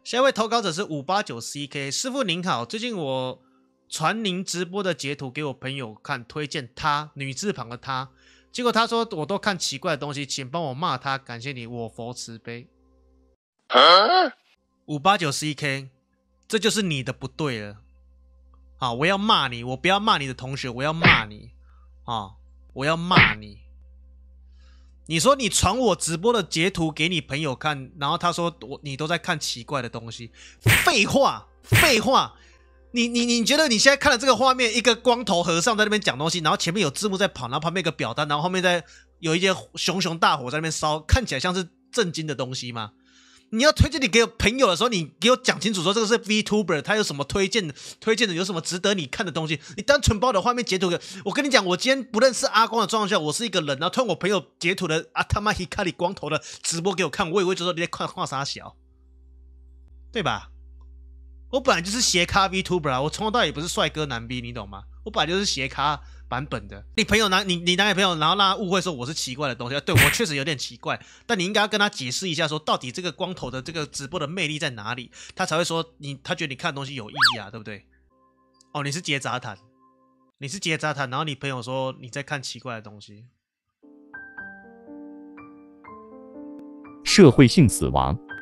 下一位投稿者是589CK， 师傅您好，最近我传您直播的截图给我朋友看，推荐他女字旁的他，结果他说我都看奇怪的东西，请帮我骂他，感谢你，我佛慈悲。589CK， 这就是你的不对了。啊！我要骂你，我不要骂你的同学，我要骂你啊！我要骂你。你说你传我直播的截图给你朋友看，然后他说你都在看奇怪的东西，废话，废话。你觉得你现在看了这个画面，一个光头和尚在那边讲东西，然后前面有字幕在跑，然后旁边有个表单，然后后面在有一些熊熊大火在那边烧，看起来像是震惊的东西吗？你要推荐你给朋友的时候，你给我讲清楚说这个是 VTuber， 他有什么推荐的有什么值得你看的东西。你单纯把我的画面截图给我，跟你讲，我今天不认识阿光的状况下，我是一个人，然后突然我朋友截图的他妈 Hikari 光头的直播给我看，我也会觉得你在看啥小，对吧？我本来就是斜咖 VTuber 啊，我从头到尾不是帅哥男 B， 你懂吗？我本来就是斜咖版本的。你朋友你男朋友，然后让他误会说我是奇怪的东西，对我确实有点奇怪，但你应该要跟他解释一下，说到底这个光头的这个直播的魅力在哪里，他才会说他觉得你看的东西有意义啊，对不对？哦，你是结杂谈，然后你朋友说你在看奇怪的东西。 社会性死亡